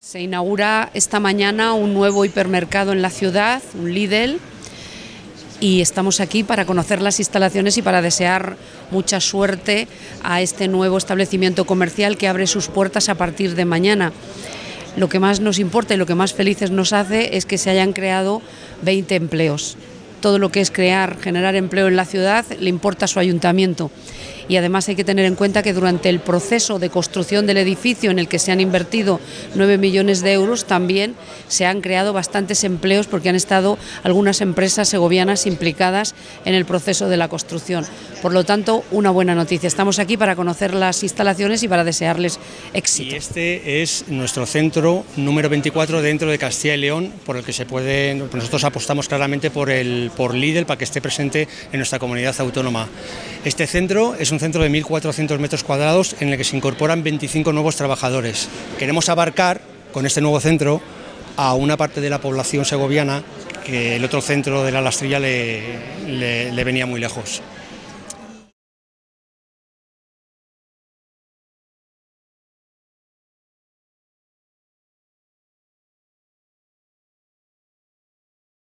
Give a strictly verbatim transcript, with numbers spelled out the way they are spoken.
Se inaugura esta mañana un nuevo hipermercado en la ciudad, un Lidl, y estamos aquí para conocer las instalaciones y para desear mucha suerte a este nuevo establecimiento comercial que abre sus puertas a partir de mañana. Lo que más nos importa y lo que más felices nos hace es que se hayan creado veinte empleos. Todo lo que es crear, generar empleo en la ciudad le importa a su ayuntamiento. Y además hay que tener en cuenta que durante el proceso de construcción del edificio, en el que se han invertido nueve millones de euros, también se han creado bastantes empleos porque han estado algunas empresas segovianas implicadas en el proceso de la construcción. Por lo tanto, una buena noticia. Estamos aquí para conocer las instalaciones y para desearles éxito. Y este es nuestro centro número veinticuatro dentro de Castilla y León, por el que se puede, nosotros apostamos claramente por el por Lidl para que esté presente en nuestra comunidad autónoma. Este centro es un centro de mil cuatrocientos metros cuadrados en el que se incorporan veinticinco nuevos trabajadores. Queremos abarcar con este nuevo centro a una parte de la población segoviana que el otro centro de la Lastrilla le, le, le venía muy lejos.